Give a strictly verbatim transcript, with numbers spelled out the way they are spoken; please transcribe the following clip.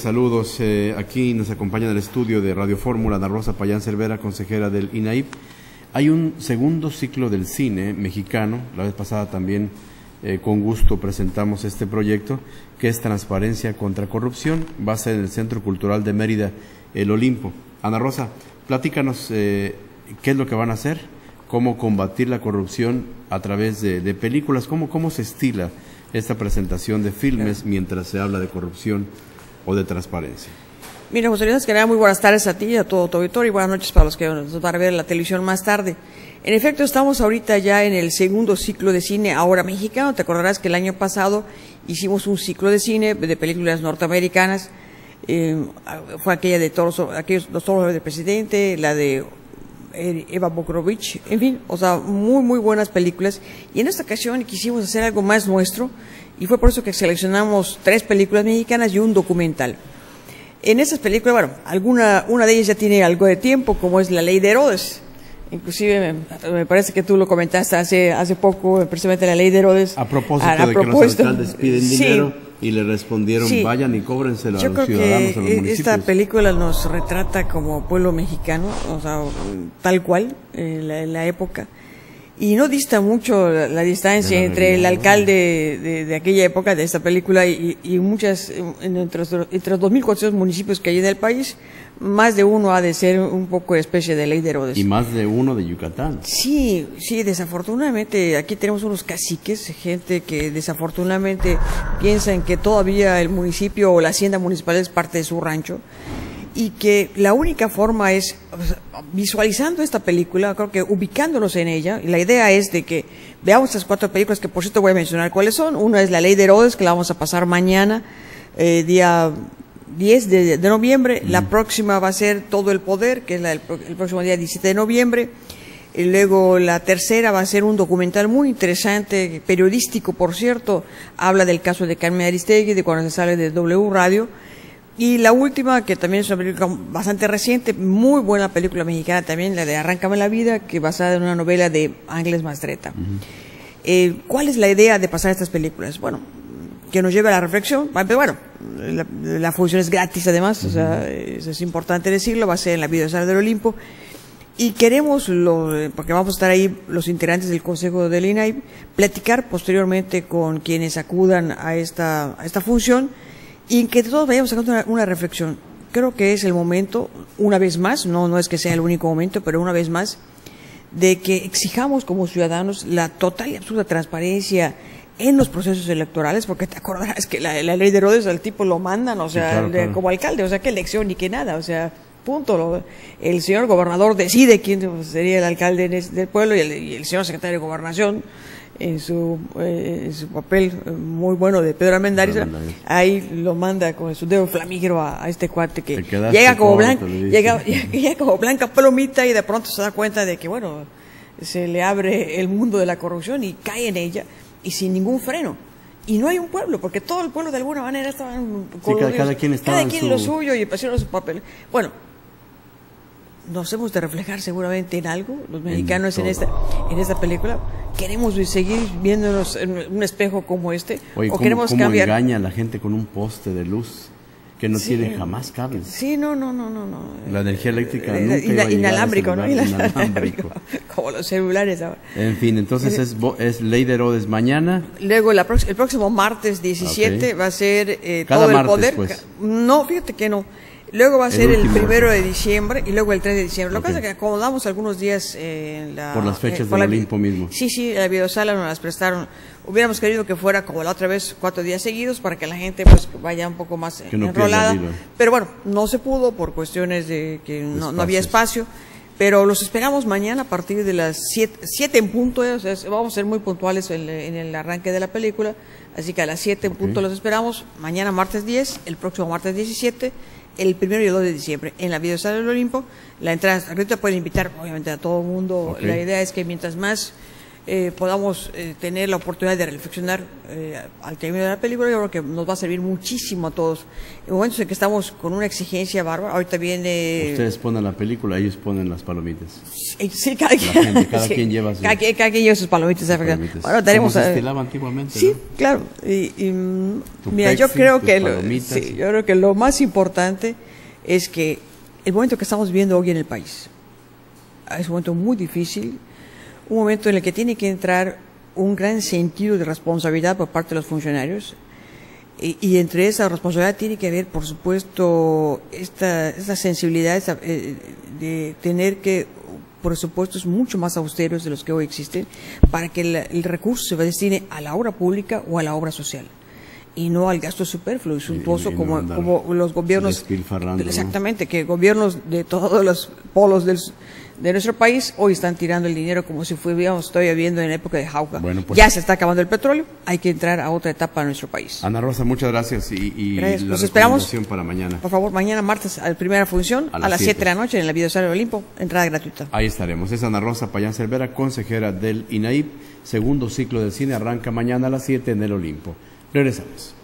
Saludos, eh, aquí nos acompaña en el estudio de Radio Fórmula Ana Rosa Payán Cervera, consejera del I N A I P. Hay un segundo ciclo del cine mexicano, la vez pasada también eh, con gusto presentamos este proyecto, que es Transparencia contra Corrupción, va a ser en el Centro Cultural de Mérida, el Olimpo. Ana Rosa, platícanos eh, qué es lo que van a hacer, cómo combatir la corrupción a través de, de películas, cómo, cómo se estila esta presentación de filmes mientras se habla de corrupción o de transparencia. Mira, José Luis, que muy buenas tardes a ti y a todo tu auditorio y buenas noches para los que nos van a ver en la televisión más tarde. En efecto, estamos ahorita ya en el segundo ciclo de cine ahora mexicano. Te acordarás que el año pasado hicimos un ciclo de cine de películas norteamericanas. Eh, fue aquella de todos aquellos los toros del presidente, la de Eva Bokrovich, en fin, o sea, muy muy buenas películas. Y en esta ocasión quisimos hacer algo más nuestro y fue por eso que seleccionamos tres películas mexicanas y un documental. En esas películas, bueno, alguna una de ellas ya tiene algo de tiempo, como es La Ley de Herodes. Inclusive me, me parece que tú lo comentaste hace hace poco, precisamente La Ley de Herodes. A propósito a, a de propósito, que los alcaldes piden sí, dinero y le respondieron, sí, vayan y cóbrenselo a los ciudadanos, a los municipios. Esta película nos retrata como pueblo mexicano, o sea, tal cual, en la, en la época. Y no dista mucho la, la distancia la entre el alcalde de, de aquella época, de esta película, y, y muchas, entre, entre los dos mil cuatrocientos municipios que hay en el país, más de uno ha de ser un poco especie de Ley de Herodes. Y más de uno de Yucatán. Sí, sí, desafortunadamente aquí tenemos unos caciques, gente que desafortunadamente piensa en que todavía el municipio o la hacienda municipal es parte de su rancho, y que la única forma es, o sea, visualizando esta película, creo que ubicándonos en ella, y la idea es de que veamos estas cuatro películas, que por cierto voy a mencionar cuáles son. Una es La Ley de Herodes, que la vamos a pasar mañana, eh, día diez de, de noviembre, mm. La próxima va a ser Todo el Poder, que es la, el, el próximo día diecisiete de noviembre, y luego la tercera va a ser un documental muy interesante, periodístico por cierto, habla del caso de Carmen Aristegui, de cuando se sale de W Radio. Y la última, que también es una película bastante reciente, muy buena película mexicana también, la de Arráncame la Vida, que es basada en una novela de Ángeles Mastretta. Uh-huh. eh, ¿Cuál es la idea de pasar estas películas? Bueno, que nos lleve a la reflexión. Bueno, la, la función es gratis además, uh-huh. o sea, eso es importante decirlo, va a ser en la Videosala del Olimpo. Y queremos, lo, porque vamos a estar ahí los integrantes del Consejo del I N A I P, platicar posteriormente con quienes acudan a esta, a esta función, y que todos vayamos sacando una, una reflexión. Creo que es el momento, una vez más, no, no es que sea el único momento, pero una vez más, de que exijamos como ciudadanos la total y absoluta transparencia en los procesos electorales, porque te acordarás que la, la ley de Herodes al tipo lo mandan, o sea, sí, claro, de, claro. como alcalde, o sea, que elección ni que nada, o sea, punto. Lo, el señor gobernador decide quién sería el alcalde en ese, del pueblo, y el, y el señor secretario de Gobernación, en su, eh, en su papel muy bueno de Pedro Armendáriz, ahí lo manda con su dedo flamígero a, a este cuate que llega como, blanca, llega, llega como blanca palomita, y de pronto se da cuenta de que, bueno, se le abre el mundo de la corrupción y cae en ella, y sin ningún freno. Y no hay un pueblo, porque todo el pueblo de alguna manera estaba en sí, cada, cada quien estaba cada quien en lo su... suyo y pusieron su papel. Bueno, nos hemos de reflejar seguramente en algo, los mexicanos en, en esta en esta película. ¿Queremos seguir viéndonos en un espejo como este? Oye, ¿O ¿cómo, queremos cómo cambiar? engaña a la gente con un poste de luz que no sí, tiene jamás cables? Sí, no, no, no, no. no. La energía eléctrica eh, nunca ina, iba a inalámbrico, ¿no? Inalámbrico. Como los celulares ahora. En fin, entonces es, es Ley de Herodes mañana. Luego la, el próximo martes diecisiete okay. va a ser eh, Cada Todo martes, el Poder. Pues. No, fíjate que no. Luego va a ser el, el primero de diciembre y luego el tres de diciembre. Lo okay. que pasa es que acomodamos algunos días eh, en la... Por las fechas eh, por del la, Olimpo mismo. Sí, sí, la videosala nos las prestaron. Hubiéramos querido que fuera como la otra vez, cuatro días seguidos, para que la gente pues vaya un poco más no enrolada. Pero bueno, no se pudo por cuestiones de que no, no había espacio. Pero los esperamos mañana a partir de las siete en punto. Eh, o sea, vamos a ser muy puntuales en, en el arranque de la película. Así que a las siete en punto okay. los esperamos. Mañana martes diez, el próximo martes diecisiete, el primero y el dos de diciembre en la Videosala del Olimpo. La entrada gratuita, pueden invitar obviamente a todo el mundo. Okay. La idea es que mientras más eh, podamos eh, tener la oportunidad de reflexionar eh, al término de la película. Yo creo que nos va a servir muchísimo a todos. En momentos en que estamos con una exigencia bárbara, ahorita viene... Ustedes ponen la película, ellos ponen las palomitas. Sí, cada, gente, cada sí, quien lleva sus, cada, quien, cada quien lleva sus palomitas. sus palomitas. Bueno, tenemos, como se estilaba antiguamente, sí, ¿no? claro. Y, y, mira, Pepsi, yo creo que lo, sí, sí, yo creo que lo más importante es que el momento que estamos viviendo hoy en el país es un momento muy difícil, un momento en el que tiene que entrar un gran sentido de responsabilidad por parte de los funcionarios. Y, y entre esa responsabilidad tiene que haber, por supuesto, esta, esta sensibilidad esta, eh, de tener que presupuestos mucho más austeros de los que hoy existen para que el, el recurso se destine a la obra pública o a la obra social y no al gasto superfluo y suntuoso y, y como, no como los gobiernos, exactamente, ¿no? Que gobiernos de todos los polos del, de nuestro país hoy están tirando el dinero como si fuéramos todavía viviendo en la época de Jauja. Bueno, pues, ya se está acabando el petróleo, hay que entrar a otra etapa de nuestro país. Ana Rosa, muchas gracias y, y gracias. la Los esperamos para mañana. Por favor, mañana martes a la primera función a, a las siete de la noche en la Videosala de Olimpo, entrada gratuita. Ahí estaremos. Es Ana Rosa Payán Cervera, consejera del INAIP. Segundo ciclo del cine arranca mañana a las siete en el Olimpo. Regresamos.